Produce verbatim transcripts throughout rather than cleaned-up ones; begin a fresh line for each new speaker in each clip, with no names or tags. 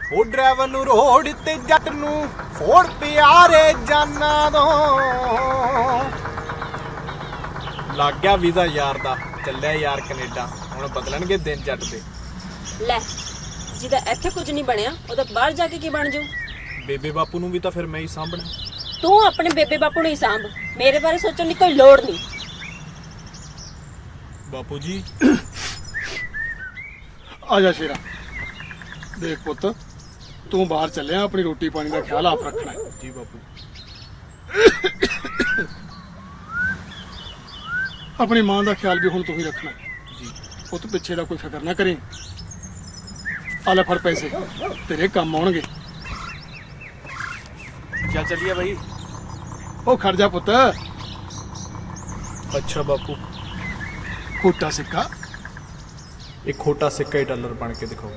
ਉਹ ਡਰਾਈਵਰ ਨੂੰ ਰੋਡ ਤੇ ਜੱਟ ਨੂੰ ਫੋੜ ਪਿਆਰੇ ਜਾਨਾਂ ਤੋਂ ਲੱਗ ਗਿਆ ਵੀਜ਼ਾ ਯਾਰ ਦਾ ਚੱਲਿਆ ਯਾਰ ਕੈਨੇਡਾ ਹੁਣ ਬਦਲਣਗੇ ਦਿਨ ਜੱਟ ਦੇ
ਲੈ ਜਿਹਦਾ ਇੱਥੇ ਕੁਝ ਨਹੀਂ ਬਣਿਆ ਉਹਦਾ ਬਾਹਰ ਜਾ ਕੇ ਕੀ ਬਣ ਜਾਊ
ਬੇਬੇ ਬਾਪੂ ਨੂੰ ਵੀ ਤਾਂ ਫਿਰ ਮੈਂ ਹੀ ਸਾਂਭਣਾ
ਤੂੰ ਆਪਣੇ ਬੇਬੇ ਬਾਪੂ ਨੂੰ ਹੀ ਸਾਂਭ ਮੇਰੇ ਬਾਰੇ ਸੋਚਣ ਦੀ ਕੋਈ ਲੋੜ ਨਹੀਂ
ਬਾਪੂ ਜੀ
आ जा शेरा देख पुत तू बाहर चलिया अपनी रोटी पानी का ख्याल आप रखना है
जी बापू
अपनी मां का ख्याल भी हुण तू ही रखना है
जी
पुत पिछे का कोई फिक्र ना करें आ ले फड़ पैसे तेरे काम आउणगे
चल चलिए भाई
ओ खड़ जा पुत
अच्छा बापू
खोटा सिक्का
एक खोटा सिक्का ही डॉलर बन के दिखाओ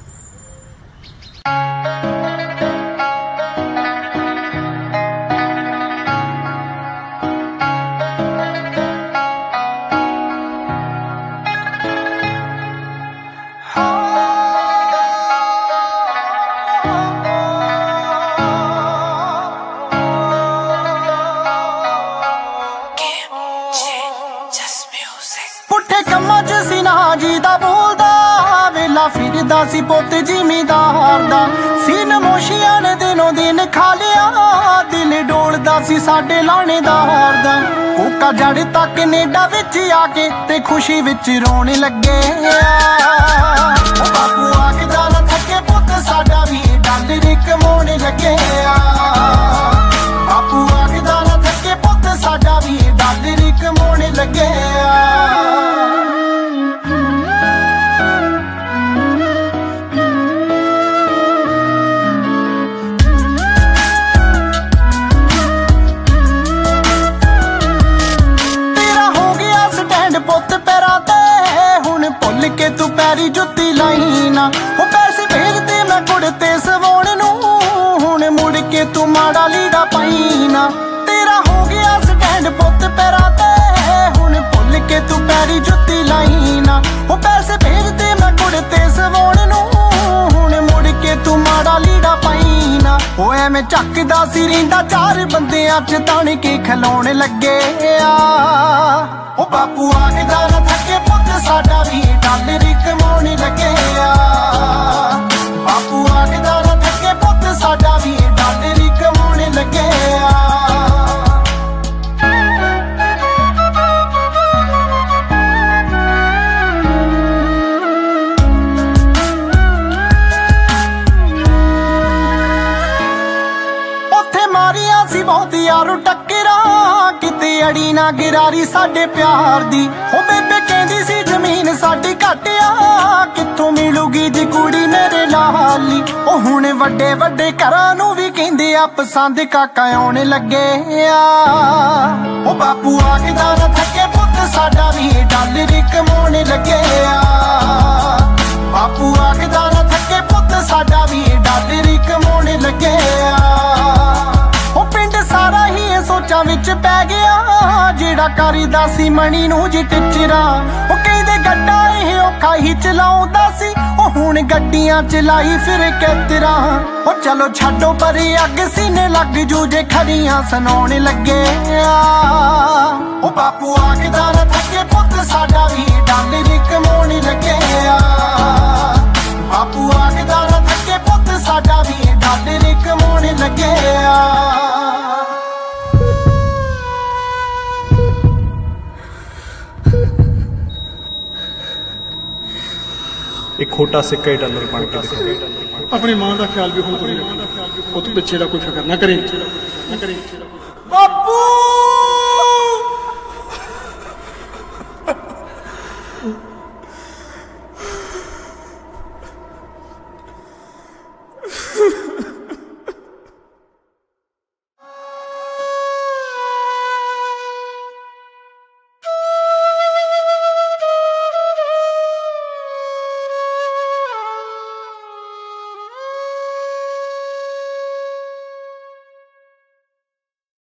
पुठे कम्मा च सी ना जी दा बोलदा वेला फिरदा सी पुत जिमीदार दा सी नमोशियां ने दिनों दिन खा लिया दिल डोलदा सी साडे लाणेदार दा कोका जड़ता कनेडा विच आके ते खुशी विच रोने लगे बापू आखदा ना थके पुत साडा भी डॉलर कमाने लगे बापू आखदा ना थके पुत साडा भी डॉलर कमाने लगे के तू पैरी जुत्ती लाई ना वो पैसे भेजते मैं कुड़ते सवाण नू हुण मुड़ के तू माड़ा लीड़ा पाई ना तेरा हो गया स्टैंड पुत पैरा ते हुण भुल के तू पैरी जुत्ती लाई ना वो पैसे भेजते मैं कुड़ते सवाण नू हुण मुड़ के तू माड़ा लीड़ा पाई ना वो एवें झकदा सी रहिंदा चार बंदियां च तण के खिलौण लगे ओ बापू आखदा ना थके पुत साडा भी डॉलर कमाने लगे बापू आखदा ना थके पुत साडा भी डॉलर कमाने लगे उत्थे मारिया सी बहुत यारो टक्करा किते अड़ी ना गिरारी साडे प्यार दी ओ बेबे कहंदी सी जमीन साडी घट आ कित्थों मिलूगी जी कुड़ी मेरे लाली ओ हुण वड्डे वड्डे घरां नूं वी कहंदे आ पसंद काका आउणे लगे आ ओ बापू आखदा ना थके पुत साडा वी डॉलर कमाउने लगे आ बापू आखदा ना थके पुत साडा वी डॉलर कमाउने लगे आ ओ पिंड सारा ही सोचा विच पै गया जेड़ा करदा सी मणी नूं जी टिचरा ओ कहंदे गड्डा इह औखा ही चलाउंदा सी ओ हुण गड्डियां चलाई फिर कैतरा ओ चलो छड्डो परे अग सीने लग जू जे खरियां सुनाउण लगे ओ बापू आखदा ना थके पुत साडा वी डॉलर कमाउने लगे बापू आखदा ना थके पुत साडा वी डॉलर कमाउने लगे
एक खोटा सिक्का ही डॉलर बन के दिखाओ
अपनी मां का ख्याल भी हुण तू ही रखना पुत पिछे का कोई फिक्र ना करें ना करें